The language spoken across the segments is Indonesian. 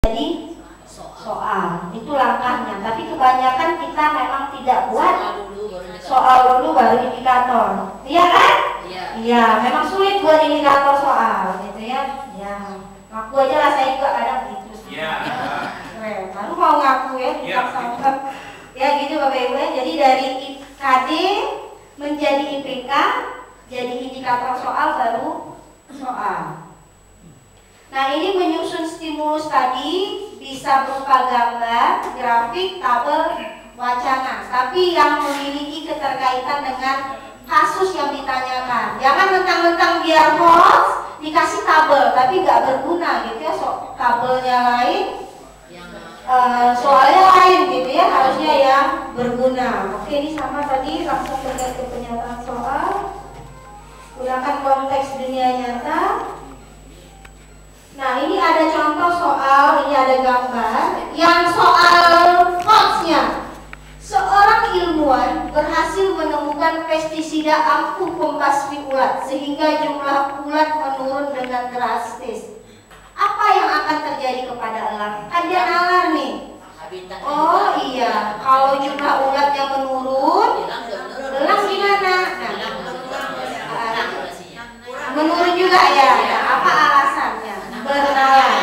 jadi soal. Itu langkahnya. Tapi kebanyakan kita memang tidak buat soal dulu baru indikator. Iya kan? Iya. Memang sulit buat indikator soal, gitu ya. Ya. Ngaku aja lah saya juga kadang gitu. Iya. Baru mau ngaku ya. Ya gitu Bapak Ibu ya. Jadi dari KD menjadi IPK, jadi indikator soal baru soal. Nah ini menyusun stimulus tadi bisa berupa gambar, grafik, tabel, wacana. Tapi yang memiliki keterkaitan dengan kasus yang ditanyakan. Jangan mentang-mentang biar hoax dikasih tabel, tapi nggak berguna gitu ya. Tabelnya lain, soalnya lain gitu ya. Harusnya yang berguna. Oke, ini sama tadi, langsung bergerak ke pernyataan soal. Gunakan konteks dunia nyata. Nah ini ada contoh soal, ini ada gambar. Yang soal hoaxnya, seorang ilmuwan berhasil menemukan pestisida ampuh pembasmi ulat sehingga jumlah ulat menurun dengan drastis. Apa yang akan terjadi kepada elang? Kan dia nalar nih. Oh iya, kalau jumlah ulatnya menurun, elang gimana? Menurun juga ya. Apa alasannya? Bernalar.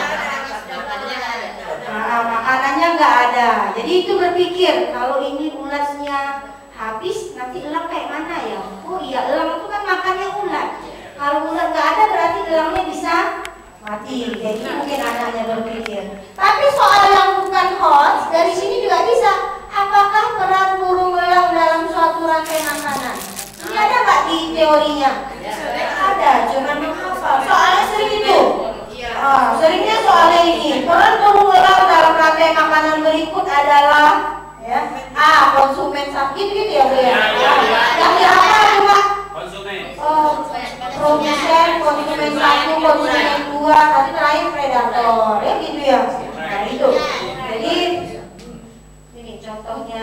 Makanannya nggak ada. Jadi itu berpikir kalau ini ulatnya habis, nanti elang kayak mana ya? Oh iya, elang itu kan makannya ulat. Kalau ulat nggak ada berarti elangnya bisa mati. Jadi mungkin anaknya berpikir. Tapi soal yang bukan hoax dari sini juga bisa. Apakah peran burung elang dalam suatu rantai makanan? Ini ada nggak di teorinya? Ada, cuma menghafal. Soalnya sering itu. Seringnya soalnya ini. Peran burung elang dalam rantai makanan berikut adalah ya, konsumen sakit gitu ya Bu ya. Yang dihafal cuma konsumen. Produsen, konsumen satu, konsumen dua, nanti terakhir predator, ya gitu ya. Nah itu. Jadi ini contohnya.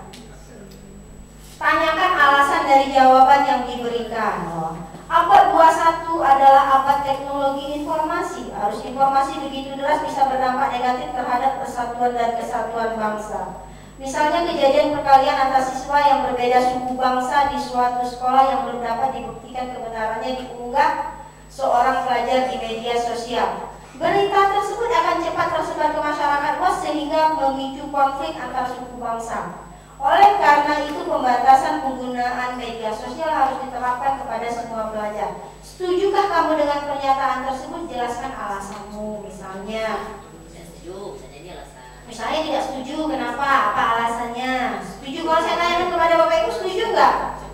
Tanyakan alasan dari jawaban yang diberikan. Abad 21 adalah abad teknologi informasi. Arus informasi begitu deras bisa berdampak negatif terhadap persatuan dan kesatuan bangsa. Misalnya kejadian perkalian antar siswa yang berbeda suku bangsa di suatu sekolah yang belum dapat dibuktikan kebenarannya diunggah seorang pelajar di media sosial. Berita tersebut akan cepat tersebar ke masyarakat luas sehingga memicu konflik antar suku bangsa. Oleh karena itu pembatasan penggunaan media sosial harus diterapkan kepada semua pelajar. Setujukah kamu dengan pernyataan tersebut? Jelaskan alasanmu. Misalnya tidak setuju, kenapa? Apa alasannya? Setuju kalau saya tanyakan kepada Bapak Ibu, setuju nggak?